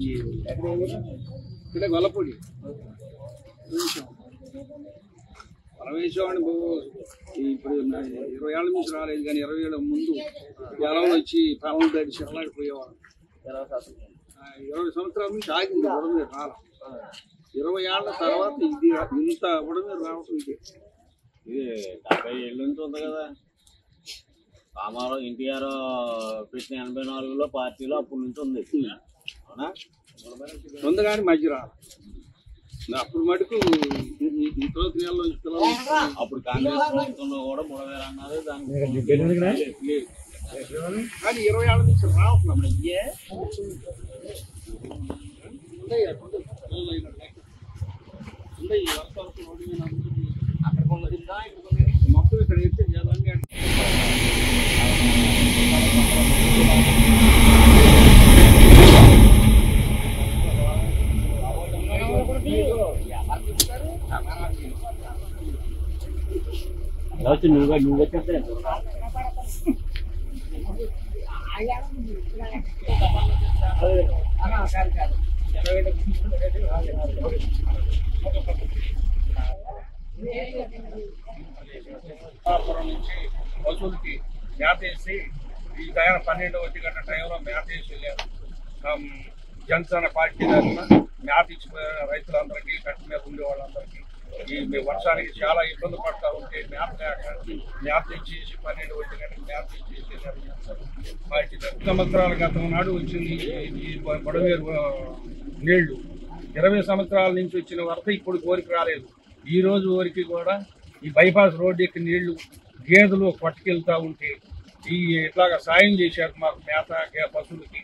ఇక్కడ గొల్లపూడి పరమేశ్వరం అని ఇప్పుడు 20 ఏళ్ళ నుంచి రాలేదు, కానీ 20 ఏళ్ళ ముందు జలంలో వచ్చి పాలన దాటి చెరలాడిపోయేవాడు. 20 సంవత్సరాల నుంచి ఆగింది బుడమేరు రాల. 20 ఏళ్ళ తర్వాత ఇది ఇంత బుడమేరు రావటం ఇది 70 ఏళ్ళ నుంచి ఉంది కదా. రామారావు ఎన్టీఆర్ పెట్టిన 84లో పార్టీలో అప్పటి నుంచి ఉంది. అవునా? ఉంది కానీ మధ్య రాల. అప్పుడు మటుకు ఇంట్లో నెలలో పిల్లలు అప్పుడు కాంగ్రెస్ ప్రభుత్వంలో కూడా బుడమేరు అన్నారు. దానికి కానీ 20 ఏళ్ళ నుంచి రావట్లేదు. మొత్తం ఇక్కడ ఎత్తే జలంగా నువ్వు చెప్తే నుంచి వసూలుకి మేత వేసి ఈ టైం 12 గంట టైంలో మేత వేసి వెళ్ళారు. జనసేన పార్టీ తరఫున మేత ఇచ్చిపోయిన రైతులందరికీ కట్టు మీద ఉండే వాళ్ళందరికీ ఈ వర్షానికి చాలా ఇబ్బంది పడతా ఉంటే మేత లేక మేత ఇచ్చేసి 12 గంటలకు మేత ఇచ్చేసి పార్టీ సంవత్సరాల క్రితం నాడు వచ్చింది ఈ బుడమేరు నీళ్లు. 20 సంవత్సరాల నుంచి వచ్చిన వరద ఇప్పుడు కోరిక రాలేదు. ఈ రోజు వరకు కూడా ఈ బైపాస్ రోడ్డు ఎక్కి నీళ్లు గేదెలు పట్టుకెళ్తా ఉంటే ఈ ఇట్లాగా సాయం చేశారు మాకు మేత పశువులకి.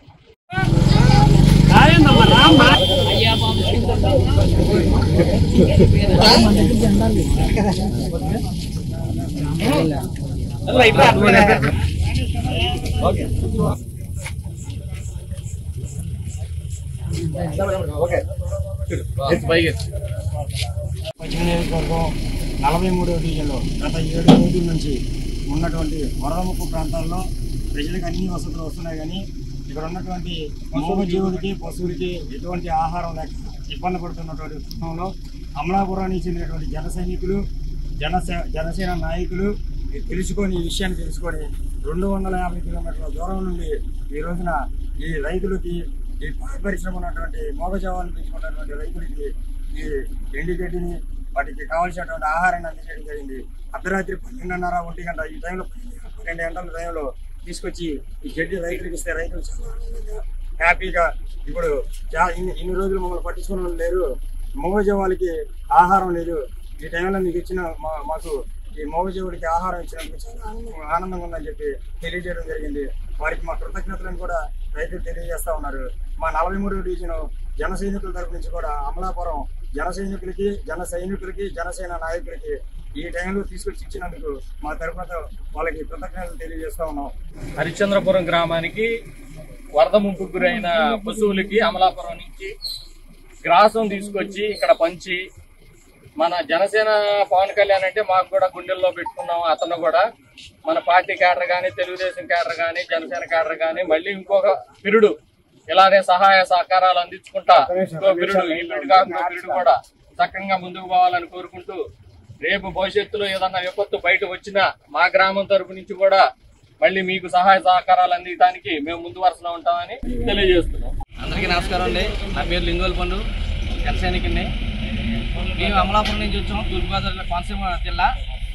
పశ్చిమ నియోజకవర్గం 43వ డివిజన్లో గత 7 రోజుల నుంచి ఉన్నటువంటి వరద ముప్పు ప్రాంతాల్లో ప్రజలకు అన్ని వసతులు వస్తున్నాయి, కానీ ఇక్కడ ఉన్నటువంటి మూగజీవులకి పశువులకి ఎటువంటి ఆహారం లేక ఇబ్బంది పడుతున్నటువంటి సమయంలో అమలాపురానికి చెందినటువంటి జన సైనికులు జనసేన నాయకులు తెలుసుకొని ఈ విషయాన్ని తెలుసుకొని 250 కిలోమీటర్ల దూరం నుండి ఈ రోజున ఈ రైతులకి ఈ పాడి పరిశ్రమ ఉన్నటువంటి మోగజావాలను పెంచుకున్నటువంటి రైతులకి ఈ ఎండుగడ్డిని వాటికి కావాల్సినటువంటి ఆహారాన్ని అందించడం జరిగింది. అర్ధరాత్రి 12:30 1 గంట ఈ టైంలో 12 గంటల టైంలో తీసుకొచ్చి ఈ గడ్డి రైతులకు ఇస్తే రైతులు చాలా ఆనందంగా హ్యాపీగా ఇప్పుడు ఇన్ని రోజులు మమ్మల్ని పట్టించుకున్న లేరు, మోగజీవాలకి ఆహారం లేదు, ఈ టైంలో మీకు ఇచ్చిన మాకు ఈ మోగజీవుడికి ఆహారం ఇచ్చినందుకు చాలా ఆనందంగా ఉందని చెప్పి తెలియజేయడం జరిగింది. వారికి మా కృతజ్ఞతలను కూడా రైతులు తెలియజేస్తా ఉన్నారు. మా 43వ డివిజన్ జన సైనికుల తరపు నుంచి కూడా అమలాపురం జన సైనికులకి జనసేన నాయకులకి ఈ టైంలో తీసుకొచ్చి ఇచ్చినందుకు మా తరపున వాళ్ళకి కృతజ్ఞతలు తెలియజేస్తా ఉన్నాం. హరిశ్చంద్రపురం గ్రామానికి వరద ముంపుకు గురైన పశువులకి అమలాపురం నుంచి గ్రాసం తీసుకొచ్చి ఇక్కడ పంచి మన జనసేన పవన్ కళ్యాణ్ అంటే మాకు కూడా గుండెల్లో పెట్టుకున్నాం. అతను కూడా మన పార్టీ క్యాడర్ కానీ తెలుగుదేశం క్యాడర్ కానీ జనసేన క్యాడర్ కానీ మళ్ళీ ఇంకొక పిరుడు ఇలానే సహాయ సహకారాలు అందించుకుంటా ఇంకో పిరుడు ఈ పిరుడు కాకుండా పిరుడు కూడా చక్కగా ముందుకు పోవాలని కోరుకుంటూ రేపు భవిష్యత్తులో ఏదన్నా విపత్తు బయట వచ్చినా మా గ్రామం తరపు నుంచి కూడా మళ్ళీ మీకు సహాయ సహకారాలు అందించడానికి మేము ముందు వరుసలో ఉంటామని తెలియజేస్తున్నాం. అందరికీ నమస్కారం అండి. నా పేరు లింగోల్ పండు, జనసైనికుడిని. మేము అమలాపురం నుంచి వచ్చాం, తూర్పుగోదావరి కోనసీమ జిల్లా.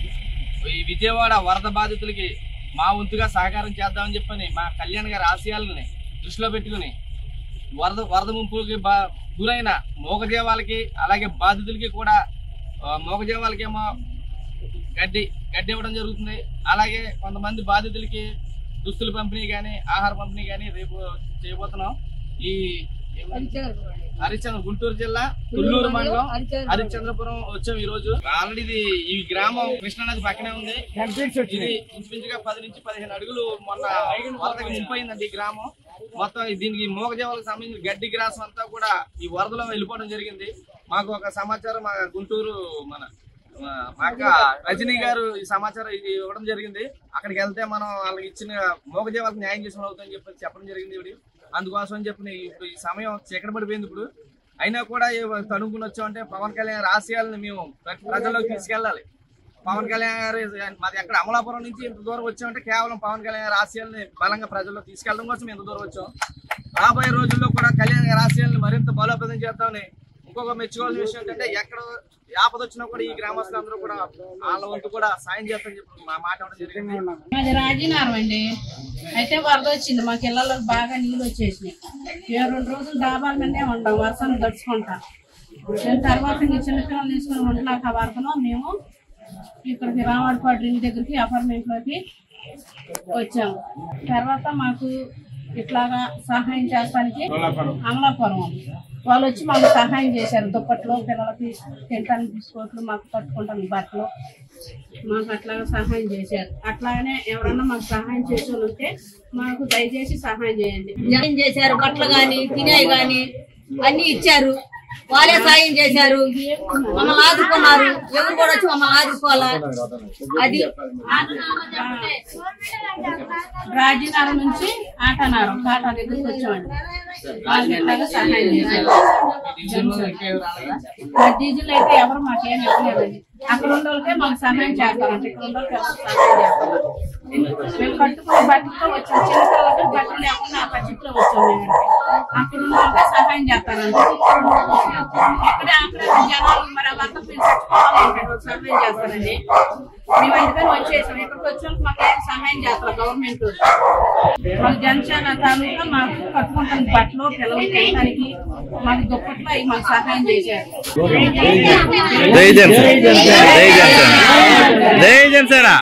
ఈ విజయవాడ వరద బాధితులకి మా వంతుగా సహకారం చేద్దామని చెప్పని మా కళ్యాణ్ గారి ఆశయాలని దృష్టిలో పెట్టుకుని వరద ముంపుకి గురైన మోగజీవాలకి అలాగే బాధితులకి కూడా మోగజీవాలకేమో గడ్డి ఇవ్వడం జరుగుతుంది. అలాగే కొంతమంది బాధితులకి దుస్తులు పంపిణీ కానీ ఆహార పంపిణీ కానీ రేపు చేయబోతున్నాం. ఈ హరిశ్చంద్ర గుంటూరు జిల్లా తుళ్ళూరు మండలం హరిశ్చంద్రపురం వచ్చాం ఈ రోజు. ఆల్రెడీ ఈ గ్రామం కృష్ణానది పక్కనే ఉంది. ఇది ఇంచుమించుగా 10 నుంచి 15 అడుగులు మొన్న వరదకి ముంపైందండి ఈ గ్రామం మొత్తం. దీనికి మోగజీవాలకు సంబంధించిన గడ్డి గ్రాసం అంతా కూడా ఈ వరదలో వెళ్ళిపోవడం జరిగింది. మాకు ఒక సమాచారం మా గుంటూరు మా అక్క రజనీ గారు ఈ సమాచారం ఇది ఇవ్వడం జరిగింది. అక్కడికి వెళ్తే మనం వాళ్ళకి ఇచ్చిన మోగజీవాలకు న్యాయం చేసిన అవుతుందని చెప్పి చెప్పడం జరిగింది. అందుకోసం అని చెప్పి ఇప్పుడు ఈ సమయం చీకటి పడిపోయింది. ఇప్పుడు అయినా కూడా తనుకుని వచ్చామంటే పవన్ కళ్యాణ్ ఆశయాలను మేము ప్రజల్లోకి తీసుకెళ్ళాలి. పవన్ కళ్యాణ్ గారు మాది ఎక్కడ అమలాపురం నుంచి ఇంత దూరం వచ్చామంటే కేవలం పవన్ కళ్యాణ్ గారి ఆశయాల్ని బలంగా ప్రజల్లో తీసుకెళ్ళడం కోసం ఇంత దూరం వచ్చాం. రాబోయే రోజుల్లో కూడా కళ్యాణ్ గారి ఆశయాలను మరింత బలోపేతం చేద్దామని. ఇంకొక మెచ్చుకోవాల్సిన విషయం ఏంటంటే ఎక్కడ ఆపద వచ్చినా కూడా ఈ గ్రామస్తులందరూ కూడా వాళ్ళ వంతు కూడా సాయం చేస్తామని చెప్పి మా మాట జరిగింది. అది రాజీనారం అండి. అయితే వరద వచ్చింది, మాకు ఇళ్లలో బాగా నీళ్ళు వచ్చేసినాయి. 2 రోజులు డాబాల మీదే ఉంటాం, వర్షాన్ని దడుచుకుంటాం. దాని తర్వాత చిన్నపిల్లలు తీసుకుని ఉండలేక వరదలో మేము ఇక్కడికి రామవాడపాడు రింగ్ దగ్గరికి అపార్ట్మెంట్లోకి వచ్చాము. తర్వాత మాకు ఇట్లాగా సహాయం చేస్తానికి అమలాపురం వాళ్ళు వచ్చి మాకు సహాయం చేశారు. దుప్పట్లు, పిల్లలకి తినడానికి బిస్కెట్లు, మాకు కట్టుకుంటాను బట్టలు, మాకు అట్లాగా సహాయం చేశారు. అట్లాగనే ఎవరన్నా మాకు సహాయం చేసి ఉంటే మాకు దయచేసి సహాయం చేయండి. సాయం చేశారు, బట్టలు కానీ తినేవి కానీ అన్ని ఇచ్చారు. వాళ్ళే సాయం చేశారు, మమ్మల్ని ఆదుకున్నారు. ఎవరు కూడా వచ్చి మమ్మల్ని ఆదుకోవాలా. అది రాజీనారం నుంచి ఆటనారం కాటా దగ్గరికి వచ్చామండి. వాళ్ళు ఎట్లాగా సహాయం చేశారు. డీజిల్ అయితే ఎవరు మాకేం ఇవ్వలేదండి. అక్కడ ఉన్న వాళ్ళకే మాకు సహాయం చేస్తారంటే ఇక్కడ ఉన్న వాళ్ళకి ఎవరు సహాయం చేస్తారు. మేము కట్టుకునే బట్టలతో వచ్చాం, చిన్నపిల్లలకి బట్టలు లేకుండా బడ్జెట్లో వచ్చాం. మేము అక్కడ ఉన్న వాళ్ళకే సహాయం చేస్తారంటే ఇక్కడ అక్కడ జనాలు మరి వాళ్ళంతా చచ్చిపోవాలంటే సహాయం చేస్తారండి. మేము అందుకని వచ్చేసాం. ఇక్కడికి వచ్చాక మాకు ఏం సహాయం చేస్తారు గవర్నమెంట్. మాకు జనసేన తాలూకా మాకు కట్టుకుంటాం బట్టలు, పిల్లలు తినడానికి మాకు దుప్పట్లు అవి మాకు సహాయం చేశారు. జై జనసేన.